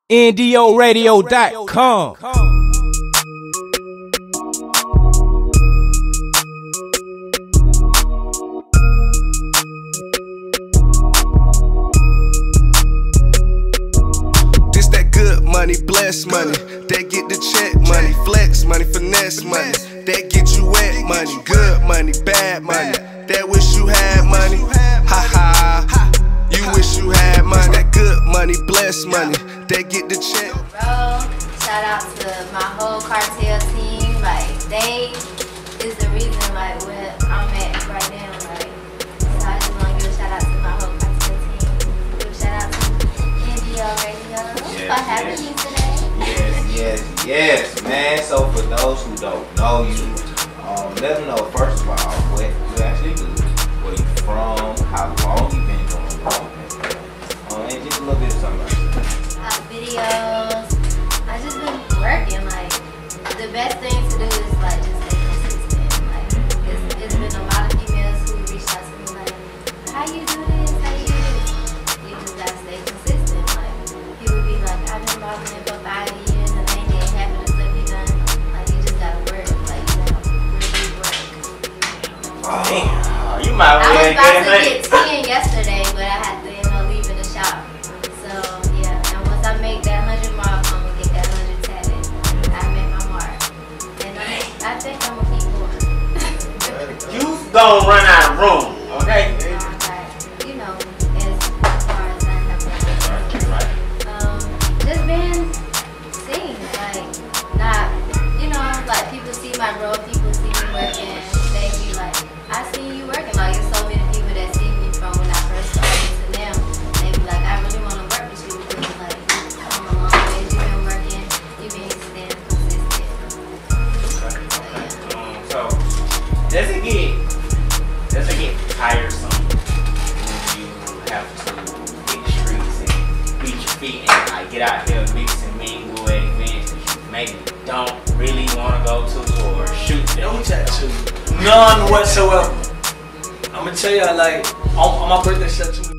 NDORadio.com. This that good money, bless money. That get the check money, flex money, finesse money. That get you wet money, good money, bad money. That wish you had money, ha ha. You wish you had money. That good money, bless money. That get the check. Bro, shout out to my whole cartel team. Like, they is the reason like where I'm at right now. Like, so I just want to give a shout out to my whole cartel team. Give a shout out to NDO Radio for having me today. Yes, man. So for those who don't know you, let them know first of all what you actually do, where you from, how long you been doing what, and just a little bit of something like that. Videos. I just been working. Like, the best thing to do is like just stay consistent. Like, it's been a lot of females who reached out to me like, how you do this? How you do this? You just gotta stay consistent. Like, people be like, I've been modeling for 5 years and I ain't getting half of the stuff you done. Like, you just gotta work. Like, you gotta really work. Damn, you might I was well about to get get 10 yesterday, but I had to end up leaving the shop. So yeah, and once I make that 100 mark, I'm gonna get that 100 tatted. I made my mark, and I think I'm gonna keep going. You gonna run out of room, okay? You know, as far as I have just been seen, like not, you know, like people see my growth, people see me working, they be like, I see you working. Like, there's so many people that see me from when I first started to now. They be like, I really want to work with you because like you've come a long ways, you've been working, you've been staying consistent. So does it get tiresome when you have to hit the streets and beat your feet and like get out here mix and mingle at events that you maybe don't really want to go to or shoot? No tattoo. None whatsoever. I'm gonna tell y'all, like, on my birthday tattoo.